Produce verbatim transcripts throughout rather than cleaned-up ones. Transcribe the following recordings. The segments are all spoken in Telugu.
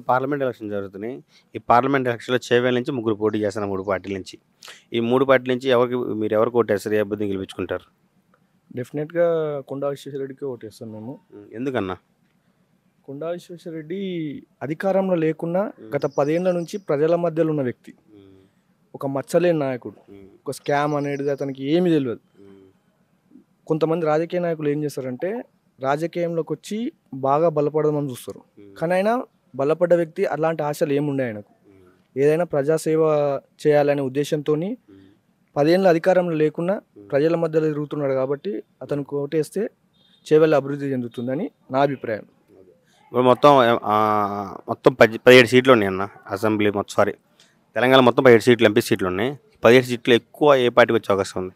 పార్లమెంట్ ఎలక్షన్ జరుగుతున్నాయి. ఈ పార్లమెంట్ ఎలక్షన్‌లో చేవెళ్ళ నుంచి ముగ్గురు పోటీ చేస్తున్నారు మూడు పార్టీల నుంచి. ఈ మూడు పార్టీల నుంచి ఎవరికి మీరు ఎవరికి ఓటేస్తారు? ఏ అభ్యర్థిని గెలిపించుకుంటారు? డెఫినెట్‌గా కొండా విశ్వేశ్వరరెడ్డికే ఓటేస్తాం మేము. హ్మ్. ఎందుకన్నా? కొండా విశ్వేశ్వరరెడ్డి అధికారంలో లేకున్నా గత పది ఏళ్ల నుంచి ప్రజల మధ్యలో ఉన్న వ్యక్తి. హ్మ్. ఒక మచ్చలేని నాయకుడు. హ్మ్. ఒక స్కామ్ అనేది అతనికి ఏమీ తెలవదు. హ్మ్. కొంతమంది రాజకీయ నాయకులు ఏం చేస్తారంటే రాజకీయంలోకి వచ్చి బాగా బలపడదామని చూస్తారు. హ్మ్. కానీ ఆయన బలపడ్డ వ్యక్తి అలాంటి ఆశలు ఏముండే ఆయనకు. హ్మ్. ఏదైనా ప్రజాసేవ చేయాలనే ఉద్దేశంతోని హ్మ్. పదేళ్ళ అధికారంలో లేకున్నా ప్రజల మధ్యలో తిరుగుతున్నాడు కాబట్టి అతనికి ఓటేస్తే చేవెళ్ళ అభివృద్ధి చెందుతుందని నా అభిప్రాయం. ఇప్పుడు మొత్తం ఆహ్, మొత్తం పద్ పదిహేడు సీట్లు ఉన్నాయన్న అసెంబ్లీ మొత్తం సారీ తెలంగాణ మొత్తం పదిహేడు సీట్లు ఎంపీ సీట్లు ఉన్నాయి. పదిహేడు సీట్లు ఎక్కువ ఏ పార్టీకి వచ్చే అవకాశం ఉంది?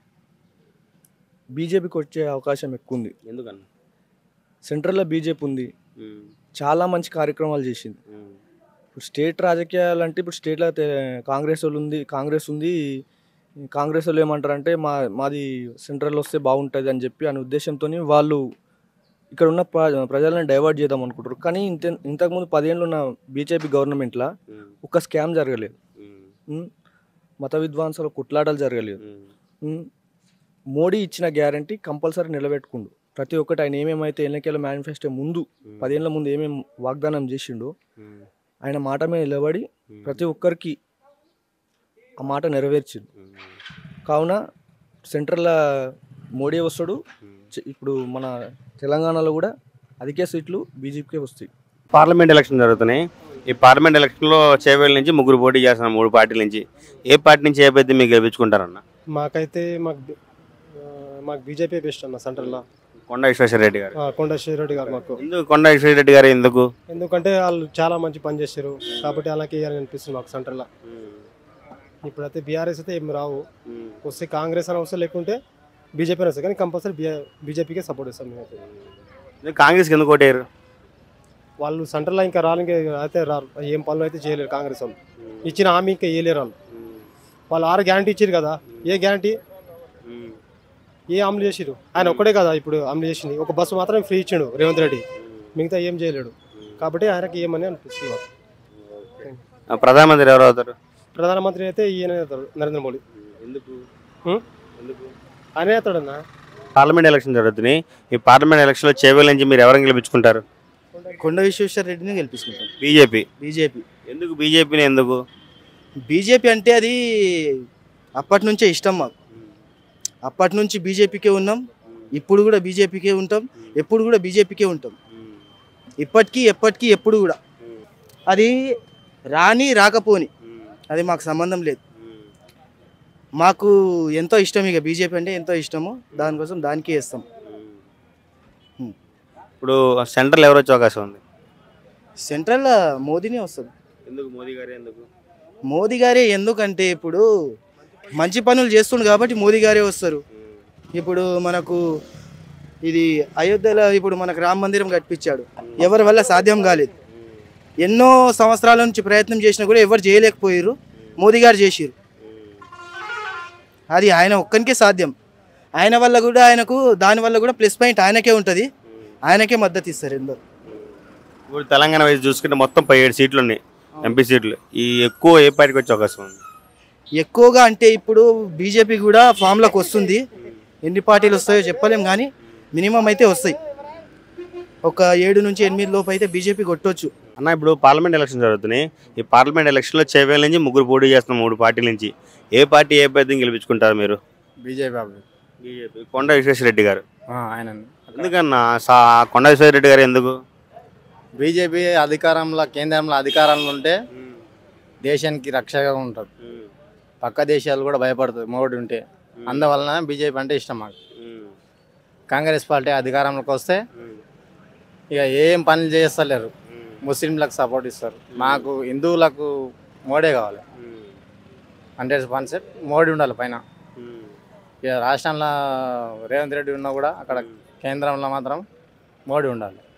బీజేపీకి వచ్చే అవకాశం ఎక్కువ ఉంది. ఎందుకన్నా? సెంట్రల్లో బీజేపీ ఉంది. హ్మ్. చాలా మంచి కార్యక్రమాలు చేసింది. హ్మ్. ఇప్పుడు స్టేట్ రాజకీయాలు అంటే ఇప్పుడు స్టేట్లో కాంగ్రెస్ వాళ్ళు ఉంది కాంగ్రెస్ ఉంది కాంగ్రెస్ వాళ్ళు ఏమంటారంటే మా మాది సెంట్రల్ వస్తే బాగుంటుంది అని చెప్పి అనే ఉద్దేశంతో వాళ్ళు ఇక్కడ ఉన్న ప్ర ప్రజలను డైవర్ట్ చేద్దాం అనుకుంటారు. కానీ ఇంత ఇంతకుముందు పదేళ్ళు ఉన్న బీజేపీ గవర్నమెంట్లో హ్మ్. ఒక్క స్కామ్ జరగలేదు. హ్మ్. ఉమ్, మత విద్వాంసాల కుట్లాటలు జరగలేదు. హ్మ్. ఉమ్, మోడీ ఇచ్చిన గ్యారంటీ కంపల్సరీ నిలబెట్టుకుండు. ప్రతి ఒక్కటి ఆయన ఏమేమైతే ఎన్నికల మేనిఫెస్టో ముందు పదేళ్ల ముందు ఏమేమి వాగ్దానం చేసిండో హ్మ్. ఆయన మాట మీద నిలబడి ప్రతి ఒక్కరికి ఆ మాట నెరవేర్చిండు. హ్మ్. కావున సెంట్రల్ మోడీ వస్తాడు. చ- ఇప్పుడు మన తెలంగాణలో కూడా అధిక సీట్లు బీజేపీకే వస్తాయి. పార్లమెంట్ ఎలక్షన్ జరుగుతున్నాయి. ఈ పార్లమెంట్ ఎలక్షన్‌లో చేవెళ్ళ నుంచి ముగ్గురు పోటీ చేస్తున్నారు మూడు పార్టీల నుంచి. ఏ పార్టీ నుంచి ఏ అభ్యర్థిని మీరు గెలిపించుకుంటారన్న? మాకైతే మాకు బి- ఆ, మాకు బీజేపీ బెస్ట్ అన్న సెంట్రల్లో. కొండా విశ్వేశ్వరరెడ్డి గారు. ఆ, కొండ శ్రీరెడ్డి గారు మాకు. ఎందుకు కొండా విశ్వేశ్వరరెడ్డి గారు ఎందుకు? ఎందుకంటే వాళ్ళు చాలా మంచి పని చేశారు కాబట్టి వాళ్ళకి వేయాలని అనిపిస్తుంది మాకు సెంట్రల్లో. ఇప్పుడైతే బీఆర్ఎస్ అయితే ఏం రావు, వస్తే కాంగ్రెస్ అని వస్తే లేకుంటే బీజేపీ అని వస్తాయి. కానీ కంపల్సరీ బీ బీజేపీకే సపోర్ట్ చేస్తాం మేమైతే. ఎందుకు కాంగ్రెస్కి ఎందుకు ఓటేయరు? వాళ్ళు సెంట్రల్లో ఇంకా రాలి అయితే రారు, ఏం పనులు అయితే చేయలేరు కాంగ్రెస్ వాళ్ళు. ఇచ్చిన హామీ ఇంకా వేయలేరు వాళ్ళు. వాళ్ళు ఆరు గ్యారంటీ ఇచ్చారు కదా, ఏ గ్యారంటీ ఏ అమలు చేసిరు? ఆయన ఒక్కడే కదా ఇప్పుడు అమలు చేసింది. ఒక బస్సు మాత్రం ఫ్రీ ఇచ్చిండు రేవంత్ రెడ్డి, మిగతా ఏం చేయలేడు. కాబట్టి ఆయనకి ఏమని అనిపిస్తుంది మాకు. ఆ, ప్రధానమంత్రి ఎవరు అవుతారు? ప్రధానమంత్రి అయితే ఈయన అవుతాడు, నరేంద్ర మోడీ. ఎందుకు? ఉం? ఎందుకు? ఆయనే అవుతాడన్నా. పార్లమెంట్ ఎలక్షన్ జరుగుతున్నాయి. ఈ పార్లమెంట్ ఎలక్షన్‌లో చేవెళ్ళ నుంచి మీరు ఎవరిని గెలిపించుకుంటారు? కొండ విశ్వేశ్వరరెడ్డిని గెలిపించుకుంటాం. బీజేపీ. బీజేపీ ఎందుకు బీజేపీని ఎందుకు? బీజేపీ అంటే అది అప్పటి నుంచే ఇష్టం మాకు. అప్పటి నుంచి బీజేపీకే ఉన్నాం, ఇప్పుడు కూడా బీజేపీకే ఉంటాం, ఎప్పుడు కూడా బీజేపీకే ఉంటాం. ఇప్పటికీ ఎప్పటికీ ఎప్పుడు కూడా అది రాని రాకపోని అది మాకు సంబంధం లేదు. మాకు ఎంతో ఇష్టం, ఇక బీజేపీ అంటే ఎంతో ఇష్టము, దానికోసం దానికే వేస్తాం. ఇప్పుడు సెంట్రల్ ఎవరు వచ్చే అవకాశం ఉంది? సెంట్రల్ మోదీనే వస్తుంది. ఎందుకు మోదీ గారు ఎందుకు? మోదీ గారే ఎందుకంటే ఇప్పుడు మంచి పనులు చేస్తుండు కాబట్టి మోదీ గారే వస్తారు. ఇప్పుడు మనకు ఇది అయోధ్యలో ఇప్పుడు మనకు రామ మందిరం కట్టించాడు, ఎవరి వల్ల సాధ్యం కాలేదు. ఎన్నో సంవత్సరాల నుంచి ప్రయత్నం చేసినా కూడా ఎవరు చేయలేకపోయారు, మోదీ గారు చేసిరు. అది ఆయన ఒక్కరికే సాధ్యం. ఆయన వల్ల కూడా ఆయనకు దానివల్ల కూడా ప్లస్ పాయింట్ ఆయనకే ఉంటుంది, ఆయనకే మద్దతు ఇస్తారు ఎందరో. ఇప్పుడు తెలంగాణ వైపు చూసుకుంటే మొత్తం పదిహేడు సీట్లు ఉన్నాయి ఎంపీ సీట్లు. ఈ ఎక్కువ ఏ పార్టీకి వచ్చే అవకాశం ఉంది? ఎక్కువగా అంటే ఇప్పుడు బీజేపీ కూడా ఫామ్లోకి వస్తుంది. ఎన్ని పార్టీలు వస్తాయో చెప్పలేం, కానీ మినిమం అయితే వస్తాయి. ఒక ఏడు నుంచి ఎనిమిది లోపు అయితే బీజేపీ కొట్టవచ్చు. అన్న, ఇప్పుడు పార్లమెంట్ ఎలక్షన్ జరుగుతున్నాయి. ఈ పార్లమెంట్ ఎలక్షన్లో చేవెళ్ళ నుంచి ముగ్గురు పోటీ చేస్తున్న మూడు పార్టీల నుంచి ఏ పార్టీ ఏ అభ్యర్థిని గెలిపించుకుంటారు మీరు? బీజేపీ అభ్యర్థి. బీజేపీ. కొండా విశ్వేశ్వరరెడ్డి గారు. ఆయన ఎందుకన్నా సా కొండా విశ్వేశ్వరరెడ్డి గారు ఎందుకు? బీజేపీ అధికారంలో కేంద్రంలో అధికారంలో ఉంటే దేశానికి రక్షగా ఉంటుంది, పక్క దేశాలు కూడా భయపడుతుంది మోడీ ఉంటే. అందువలన బీజేపీ అంటే ఇష్టం మాకు. కాంగ్రెస్ పార్టీ అధికారంలోకి వస్తే ఇక ఏం పనులు చేస్తలేరు, ముస్లింలకు సపోర్ట్ ఇస్తారు. మాకు హిందువులకు మోడీ కావాలి, హండ్రెడ్ పర్సెంట్ మోడీ ఉండాలి పైన. ఇక రాష్ట్రంలో రేవంత్ రెడ్డి ఉన్నా కూడా అక్కడ కేంద్రంలో మాత్రం మోడీ ఉండాలి.